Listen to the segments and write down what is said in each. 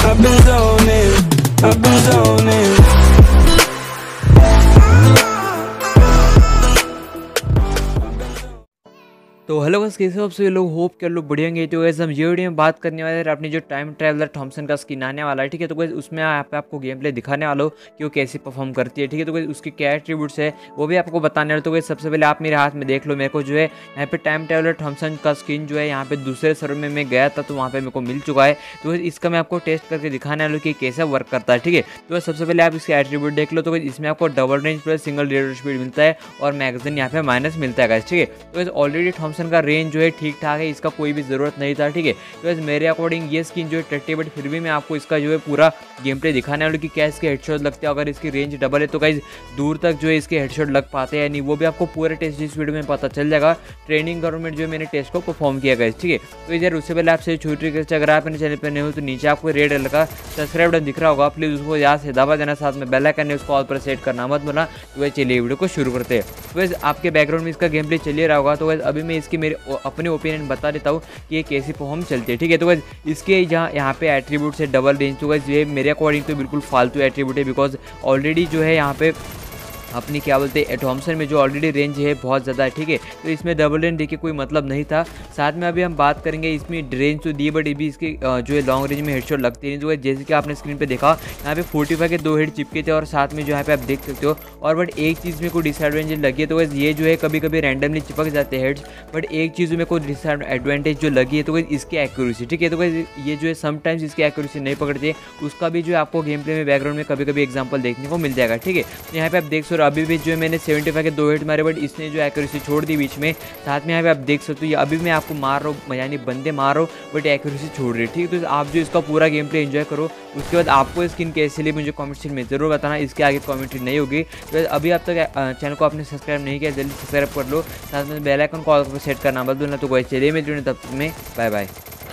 I've been zoning, I've been zoning. तो hello guys, कैसे हो आप सभी लोग? होप के लोग बढ़िया होंगे। तो गाइस हम ये वीडियो में बात करने वाले हैं अपनी जो टाइम ट्रैवलर थॉमसन का स्किन आने वाला है, ठीक है। तो गाइस उसमें यहाँ पे आपको गेम प्ले दिखाने वाला हो कि वो कैसे परफॉर्म करती है, ठीक है। तो गाइस उसके क्या एट्रीब्यूट्स है वो भी आपको बताने वाला। तो गाइस सबसे पहले आप मेरे हाथ में देख लो, मेरे को जो है यहाँ पे टाइम ट्रैवलर थॉमसन का स्किन जो है यहाँ पे दूसरे सर्वर में मैं गया था तो वहाँ पे मेरे को मिल चुका है। तो इसका मैं आपको टेस्ट करके दिखाने वाला हूँ कि कैसे वर्क करता है, ठीक है। तो सबसे पहले आप इसके एट्रीब्यूट देख लो। तो इसमें आपको double range plus single red speed मिलता है और मैगजीन यहाँ पे माइनस मिलता है गाइस, ठीक है। तो ऑलरेडी थॉमसन का रेंज जो है ठीक ठाक है, इसका कोई भी ज़रूरत नहीं था, ठीक है। तो वैसे मेरे अकॉर्डिंग ये स्किन जो है टट्टी, बट फिर भी मैं आपको इसका जो है पूरा गेम प्ले दिखाने वाला कि क्या इसके हेडशॉट लगते हैं। अगर इसकी रेंज डबल है तो गाइस दूर तक जो है इसके हेडशॉट लग पाते हैं नहीं, वो भी आपको पूरे टेस्ट इस वीडियो में पता चल जाएगा। ट्रेनिंग गवर्नमेंट जो है मैंने टेस्ट को परफॉर्म किया गया, ठीक है। तो यार उससे पहले आपसे छोटी रिक्वेस्ट, अगर आप मेरे चैनल पर नहीं हो तो नीचे आपको रेड कलर का सब्सक्राइब बटन दिख रहा होगा, प्लीज़ उसको याद से दबा देना, साथ में बेल आइकन है उसको ऑल पर सेट करना मत भूलना। तो वैसे चलिए वीडियो को शुरू करते हैं। तो वैसे आपके बैकग्राउंड में इसका गेम प्ले चलिए रहा होगा। तो वैसे अभी मैं इसकी मेरे अपने ओपिनियन बता देता हूँ कि ये कैसी परफॉर्म चलती है, ठीक है। तो गाइस इसके जहाँ यहाँ पे एट्रीब्यूट है डबल रेंज, तो गाइस ये मेरे अकॉर्डिंग तो बिल्कुल फालतू एट्रीब्यूट है, बिकॉज ऑलरेडी जो है यहाँ पे अपनी क्या बोलते हैं थॉमसन में जो ऑलरेडी रेंज है बहुत ज़्यादा है, ठीक है। तो इसमें डबल रेंज देके कोई मतलब नहीं था। साथ में अभी हम बात करेंगे, इसमें रेंज तो दी बट भी इसकी जो है लॉन्ग रेंज में हेडशॉट लगती नहीं। तो जैसे कि आपने स्क्रीन पे देखा यहाँ पे 45 के 2 हेड चिपके थे और साथ में जो यहाँ पे आप देख सकते हो। और बट एक चीज़ में कोई डिसएडवांटेज लगी है, तो ये जो है कभी कभी रैंडमली चिपक जाते हैं हेड्स, बट एक चीज़ में कोई डिसएडवांटेज जो लगी है तो इसकी एक्यूरेसी, ठीक है। तो ये जो है समटाइम्स इसकी एक्यूरेसी नहीं पकड़ती है, उसका भी जो है आपको गेम प्ले में बैकग्राउंड में कभी कभी एग्जाम्पल देखने को मिल जाएगा, ठीक है। यहाँ पे आप देख सकते हो अभी भी जो है मैंने 75 के 2 हिट मारे, बट इसने जो एक्यूरेसी छोड़ दी बीच में। साथ में यहाँ पे आप देख सकते हो ये अभी मैं आपको मार रहा हूँ, यानी बंदे मार रहा हूँ बट एक्यूरेसी छोड़ रही है, ठीक है। तो आप जो इसका पूरा गेम प्ले एंजॉय करो, उसके बाद आपको स्किन कैसे लिए मुझे कमेंट सेक्शन में जरूर बताना। इसके आगे कमेंट्री नहीं होगी। तो अभी आप तक चैनल को आपने सब्सक्राइब नहीं किया, जल्दी सब्सक्राइब कर लो, साथ में बेल आइकन को ऑल पर सेट करना मत भूलना। तो कोई चलिए मैं जुड़े, तब तक में bye bye.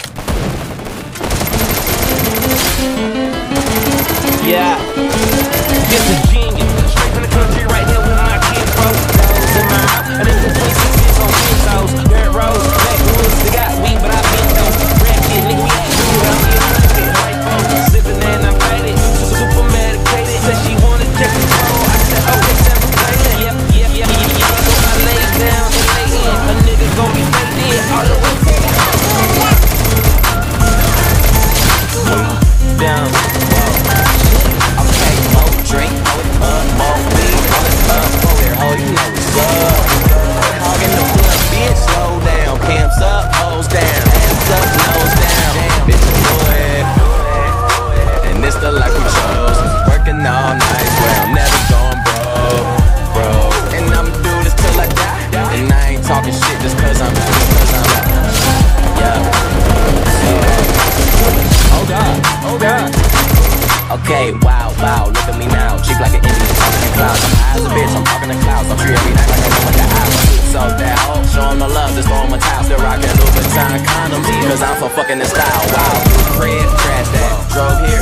Yeah, just a genius, straight from the country right here with my kid bro. In my house, and it's the 26 on Windows, dirt roads, backwoods, they got weed, but I been though. Rap shit, nigga, we ain't doing it, I'm getting white folks, sipping and I'm faded, super medicated. Said she wanna check the phone, I said okay, seven plated. Yeah. So I lay down and lay in, a nigga gon' get faded all the way down. Okay, wow, look at me now. Cheap like an Indian, talking in clouds. I'm high as a bitch, I'm talking in clouds. I'm free every night like I'm with the eyes. So that hoe, show 'em the love, just throw 'em a towel. Still rockin' Louis Vuitton condoms, cause I'm so fucking in style. Wow, Fred, trash that. Drove here,